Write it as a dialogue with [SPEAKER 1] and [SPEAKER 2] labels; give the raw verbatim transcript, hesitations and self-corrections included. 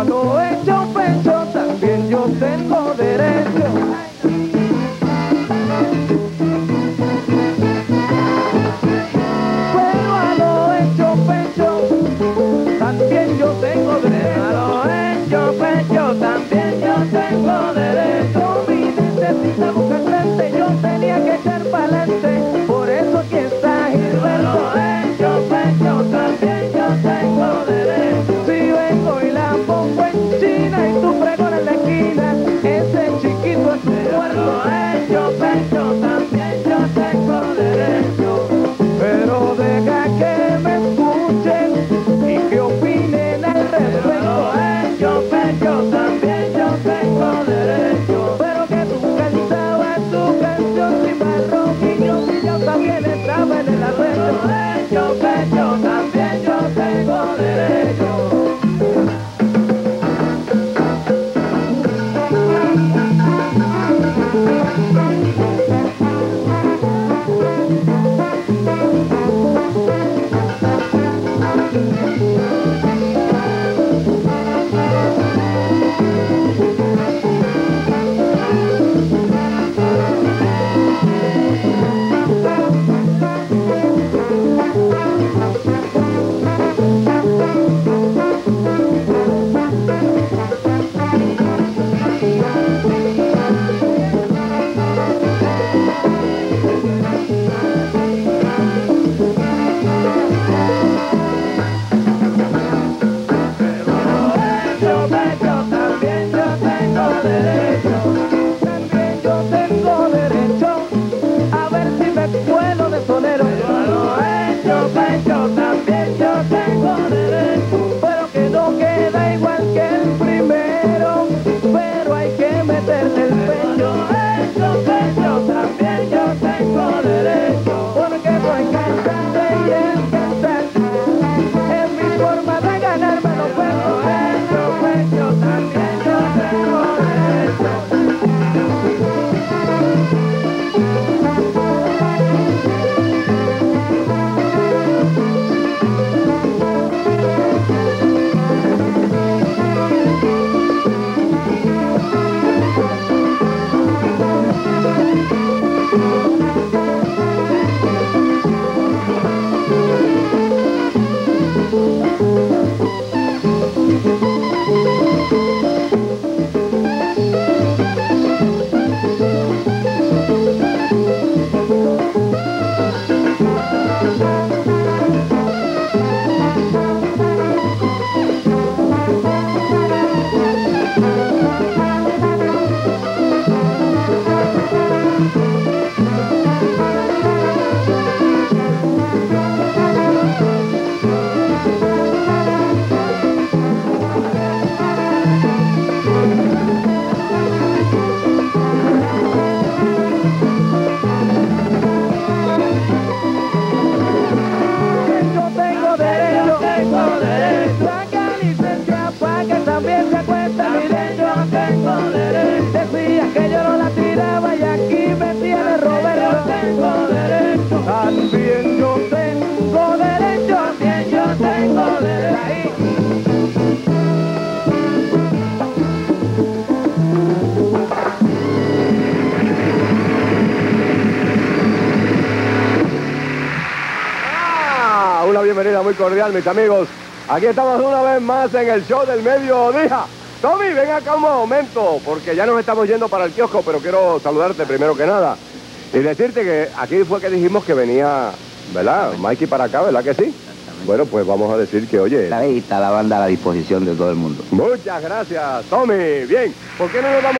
[SPEAKER 1] a lo hecho pecho también yo tengo derecho. Pero a lo hecho pecho también yo tengo derecho. A lo hecho pecho también yo tengo derecho. Mi necesita buscar frente, yo tenía que echar pa'lante. Por eso aquí está Gilberto. A lo hecho pecho también yo tengo derecho. Si vengo y la pongo en China y tú pregonas en la esquina, ese chiquito es un muerto. A lo hecho pecho también yo tengo derecho. Pero deja que me escuchen y que opinen al respecto. A lo hecho pecho también yo tengo derecho. Pero que tú cantabas tu canción sin barroquillo y yo también estaba en el arreglo. A lo hecho pecho también yo tengo derecho. También yo tengo derecho, también yo tengo derecho.
[SPEAKER 2] Ah, una bienvenida muy cordial, mis amigos. Aquí estamos una vez más en el show del mediodía. Tommy, ven acá un momento, porque ya nos estamos yendo para el kiosco, pero quiero saludarte primero que nada. Y decirte que aquí fue que dijimos que venía, ¿verdad? Mikey para acá, ¿verdad que sí? Bueno, pues vamos a decir que, oye...
[SPEAKER 3] Está ahí, está la banda a la disposición de todo el mundo.
[SPEAKER 2] Muchas gracias, Tommy. Bien, ¿por qué no nos vamos?